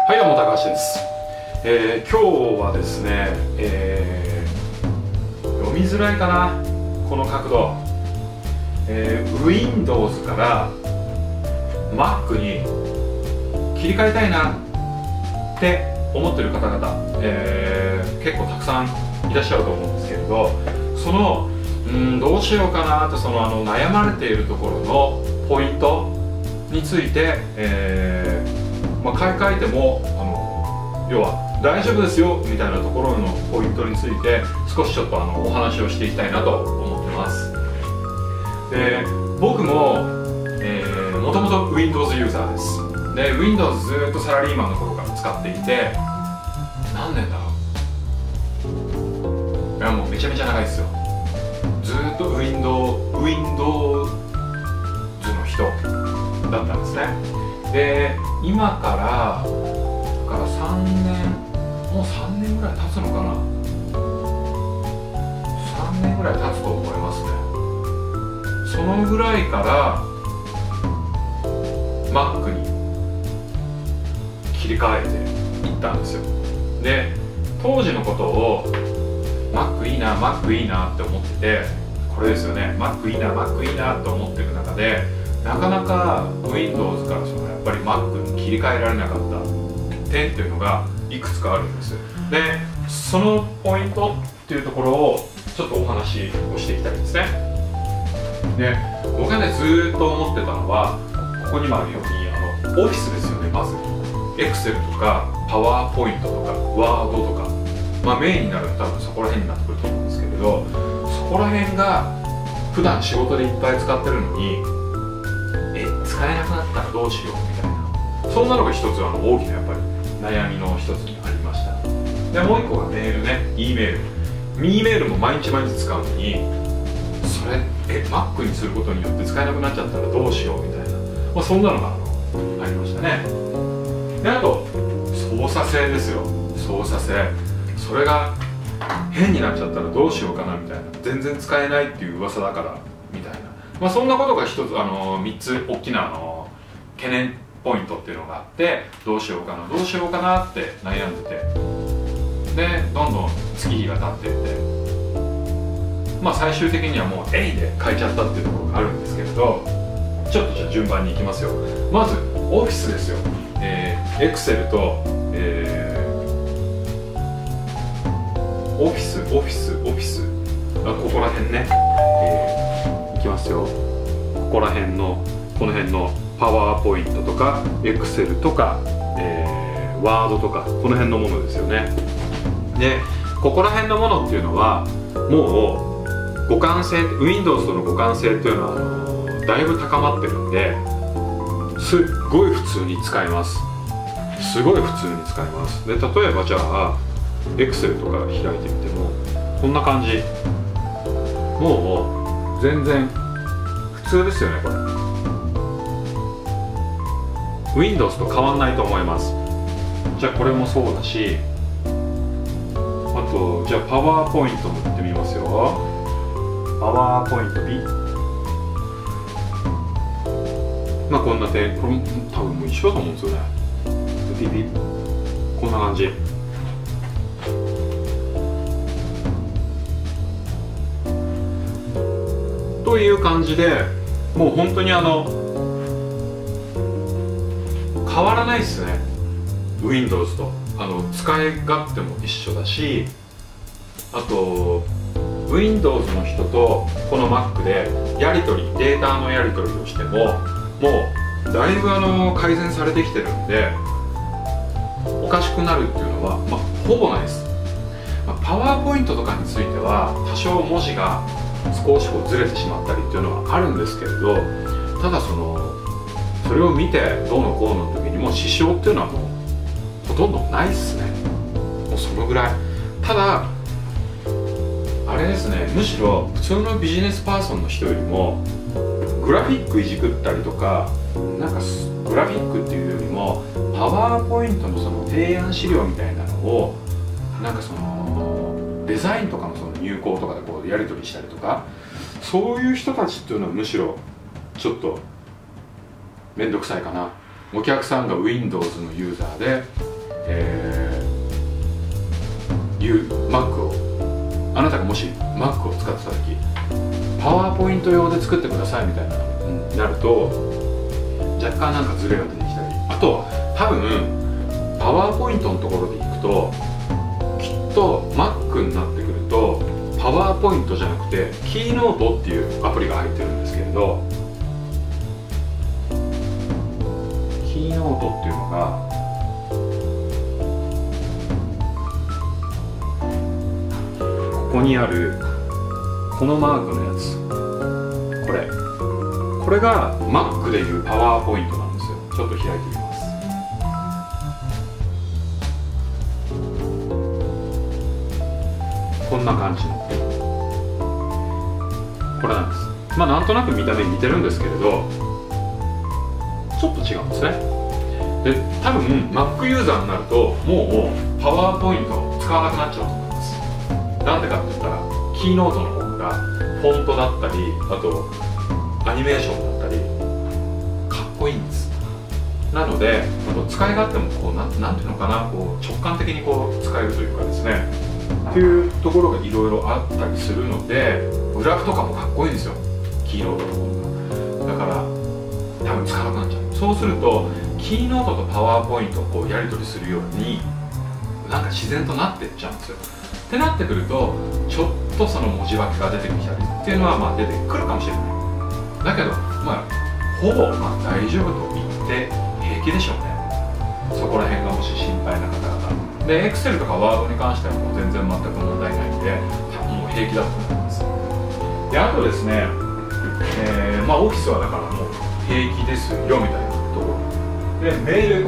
はい、どうも高橋です。今日はですね、読みづらいかな、この角度。Windows から Mac に切り替えたいなって思ってる方々、結構たくさんいらっしゃると思うんですけれど、そのどうしようかなって悩まれているところのポイントについて、買い替えても要は大丈夫ですよみたいなところのポイントについて少しちょっとお話をしていきたいなと思ってます。で、僕ももともと Windows ユーザーです。で Windows ずっとサラリーマンの頃から使っていて、何年だろう、いやもうめちゃめちゃ長いですよ。ずっと Windows の人だったんですね。で今から3年、もう3年ぐらい経つのかな、3年ぐらい経つと思いますね。そのぐらいから Mac に切り替えていったんですよ。で当時のことを Mac いいな Mac いいなって思ってて、これですよね、 Mac いいな Mac いいなって思っていく中で、なかなか Windows からやっぱり Mac に切り替えられなかった点っていうのがいくつかあるんです。でそのポイントっていうところをちょっとお話をしていきたいんですね。で僕がねずっと思ってたのは、ここにもあるようにオフィスですよね。まず Excel とか PowerPoint とか Word とか、メインになると多分そこら辺になってくると思うんですけれど、そこら辺が普段仕事でいっぱい使ってるのに使えなくなったらどうしようみたいな、そんなのが一つ大きなやっぱり悩みの一つにありました。でもう一個がメールね、E メールも毎日毎日使うのに、それMac にすることによって使えなくなっちゃったらどうしようみたいな、そんなのがありましたね。であと操作性ですよ。操作性、それが変になっちゃったらどうしようかなみたいな、全然使えないっていう噂だからみたいな、そんなことが一つ3つ大きな懸念ポイントっていうのがあって、どうしようかなどうしようかなって悩んでて、でどんどん月日が経っていって、最終的にはもうで変えちゃったっていうところがあるんですけれど、ちょっとじゃあ順番にいきますよ。まずオフィスですよ。Excel と、オフィスここら辺ね、いきますよ。ここら辺のこの辺のパワーポイントとか Excel とか、ワードとかこの辺のものですよね。でここら辺のものっていうのはもう互換性、 Windows との互換性っていうのはだいぶ高まってるんで、すっごい普通に使えます。すごい普通に使えます。で例えばじゃあ Excel とか開いてみてもこんな感じ、もう全然普通ですよね。これ Windows と変わんないと思います。じゃあこれもそうだし、あとじゃあパワーポイントもやってみますよ。パワーポイント B、こんな点、これ多分もう一緒だと思うんですよね。ピピこんな感じ。という感じで、もう本当に変わらないですね。 Windows と使い勝手も一緒だし、あと Windows の人とこの Mac でやり取り、データのやり取りをしてももうだいぶ改善されてきてるんで、おかしくなるっていうのは、ほぼないです。パワーポイントとかについては多少文字が少しずれてしまったりっていうのはあるんですけれど、ただそれを見てどうのこうの時にもう支障っていうのはもうほとんどないっすね。もうそのぐらい。ただあれですね、むしろ普通のビジネスパーソンの人よりもグラフィックいじくったりとか、グラフィックっていうよりもパワーポイントの提案資料みたいなのをデザインとかの入稿とかでこうやり取りしたりとか、そういう人たちっていうのはむしろちょっと面倒くさいかな。お客さんが Windows のユーザーで Mac をあなたがもし Mac を使ってた時パワーポイント用で作ってくださいみたいなになると若干なんかズレが出てきたり、あと多分パワーポイントのところでいくときっと Mac になってくるとパワーポイントじゃなくてキーノートっていうアプリが入ってるんですけれど、キーノートっていうのがここにあるこのマークのやつ、これが Mac でいうパワーポイントなんですよ。ちょっと開いてみます。こんな感じのこれなんです。まあなんとなく見た目に似てるんですけれどちょっと違うんですね。で多分 Mac ユーザーになるともうパワーポイントを使わなくなっちゃうと思います。なんでかって言ったらキーノートの方がフォントだったりあとアニメーションだったりかっこいいんです。なので使い勝手もこうなんていうのかな、こう直感的にこう使えるというかですねっていうところがいろいろあったりするので、グラフとかもかっこいいんですよ、キーノートの方が。だから多分使わなくなっちゃう。そうするとキーノートとパワーポイントをこうやり取りするようになんか自然となっていっちゃうんですよ。ってなってくるとちょっとその文字化けが出てきたりっていうのはまあ出てくるかもしれない。だけどまあほぼまあ大丈夫と言って平気でしょうね。そこら辺がもし心配な方々で Excel とか Word に関してはもう全然全く問題ないんで多分もう平気だと思います。であとですね、まあオフィスはだからもう平気ですよみたいなところで、メール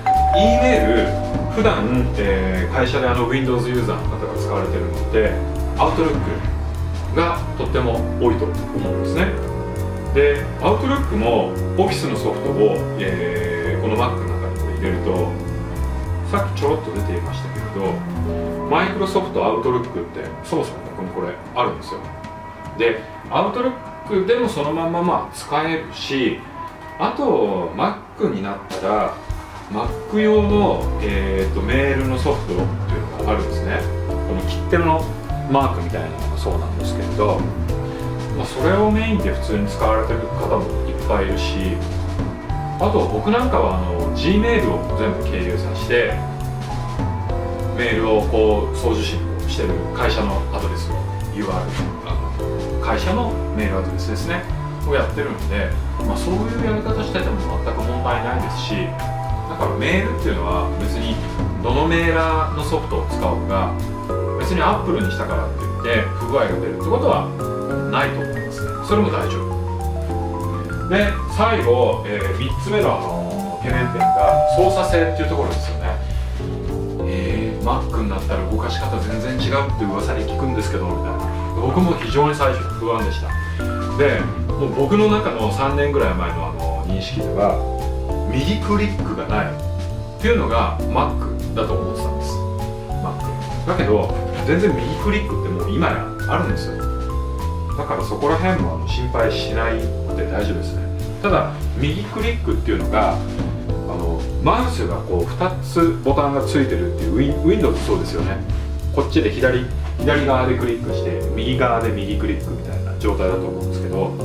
E メール普段、会社でWindows ユーザーの方が使われているので Outlook がとっても多いと思うんですね。で Outlook も Office のソフトを、この Mac の中に入れるとさっきちょろっと出ていましたけれど Microsoft Outlook ってそもそもここにこれあるんですよ。で Outlook でもそのまんままあ使えるし、あと Mac になったらMac 用の、メールのソフトっていうのがあるんですね。この切手のマークみたいなのがそうなんですけれど、まあ、それをメインで普通に使われてる方もいっぱいいるし、あと僕なんかはGmail を全部経由させてメールをこう送受信してる会社のアドレスを URL 会社のメールアドレスですねをやってるんで、まあ、そういうやり方してても全く問題ないですし、だからメールっていうのは別にどのメーラーのソフトを使おうが別に Apple にしたからって言って不具合が出るってことはないと思いますね。それも大丈夫で、最後、3つ目の懸念点が操作性っていうところですよね。Mac になったら動かし方全然違うって噂に聞くんですけどみたいな、僕も非常に最初不安でした。でもう僕の中の3年ぐらい前の認識では右クリックがないっていうのが Mac だと思ってたんです。 Mac だけど全然右クリックってもう今やあるんですよ。だからそこら辺も心配しないで大丈夫ですね。ただ右クリックっていうのがマウスがこう2つボタンがついてるっていう Windows そうですよね。こっちで左側でクリックして右側で右クリックみたいな状態だと思うんですけど、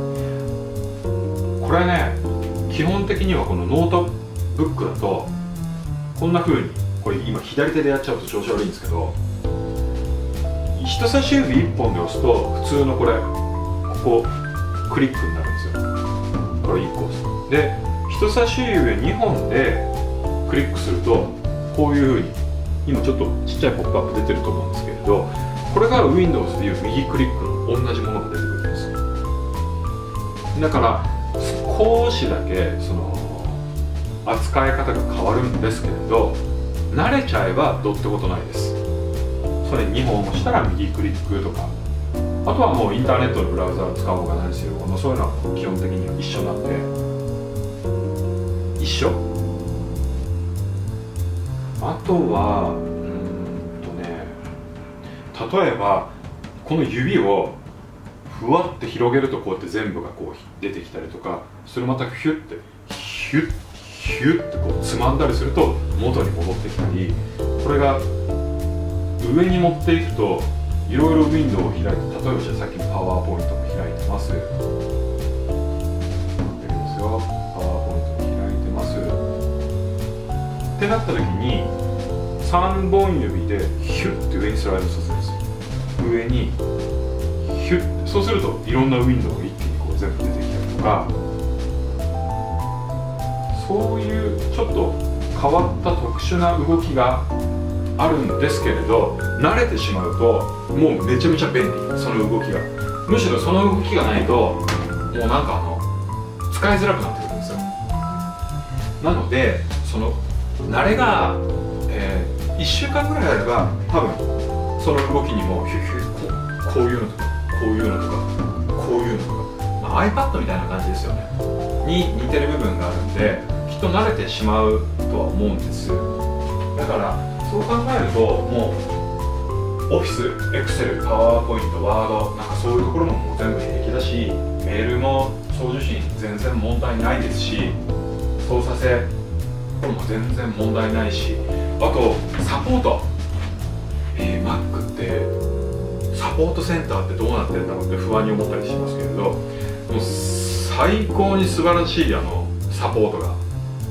これね基本的にはこのノートブックだとこんな風に、これ今左手でやっちゃうと調子悪いんですけど、人差し指1本で押すと普通のこれここクリックになるんですよ。これ1個押すで人差し指2本でクリックするとこういう風に今ちょっとちっちゃいポップアップ出てると思うんですけれど、これが Windows でいう右クリックの同じものが出てくるんです。だから少しだけその扱い方が変わるんですけれど、慣れちゃえばどうってことないです。それ2本押したら右クリックとか、あとはもうインターネットのブラウザを使おうが何しようがそういうのは基本的には一緒なんで一緒。あとは例えばこの指をふわって広げるとこうやって全部がこう出てきたりとか、それまたヒュッてこうつまんだりすると元に戻ってきたり、これが上に持っていくといろいろウィンドウを開いて、例えばじゃあさっきのパワーポイントも開いてます。パワーポイントも開いてますってなった時に3本指でヒュッて上にスライドさせるんですよ。上にヒュッ、そうするといろんなウィンドウが一気にこう全部出てきたりとか、そういうちょっと変わった特殊な動きがあるんですけれど、慣れてしまうともうめちゃめちゃ便利、その動きが。むしろその動きがないともうなんか使いづらくなってくるんですよ。なのでその慣れが、1週間ぐらいあれば多分その動きにもヒュッヒュッ、こういうのとかこういうのとかこういうのとか、iPad みたいな感じですよねに似てる部分があるんで、きっと慣れてしまうとは思うんです。だからそう考えるともうオフィス、エクセル、パワーポイント、ワードなんかそういうところももう全部平気だし、メールも送受信全然問題ないですし、操作性これも全然問題ないし、あとサポート、Mac ってサポートセンターってどうなってるんだろうって不安に思ったりしますけれど、もう最高に素晴らしいサポートが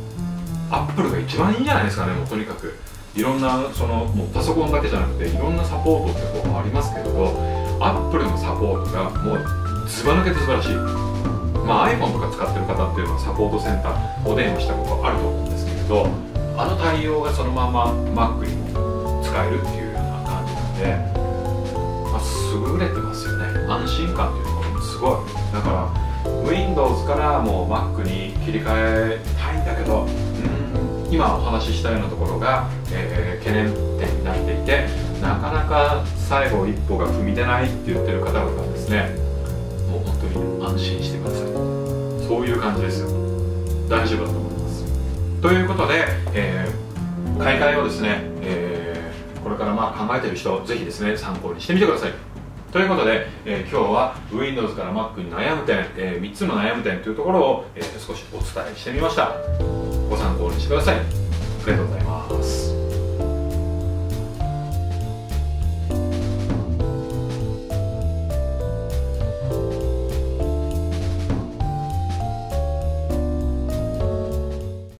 Apple が一番いいんじゃないですかね。もうとにかくいろんなもうパソコンだけじゃなくていろんなサポートってこうありますけれど、 Apple のサポートがもうずば抜けて素晴らしい。iPhone とか使ってる方っていうのはサポートセンターお電話したことあると思うんですけれど、対応がそのまま Mac にも使えるっていうような感じなんで、優れてますよね。安心感っていうところもすごい。だから Windows からもう Mac に切り替えたいんだけど、今お話ししたようなところが、懸念点になっていて、なかなか最後一歩が踏み出ないって言ってる方々はですね、もう本当に安心してください。そういう感じですよ。大丈夫だと思います。ということで、買い替えをですね、これから考えている人ぜひですね参考にしてみてください。ということで、今日は Windows から Mac に悩む点、3つの悩む点というところを、少しお伝えしてみました。ご参考にしてください。ありがとうございます。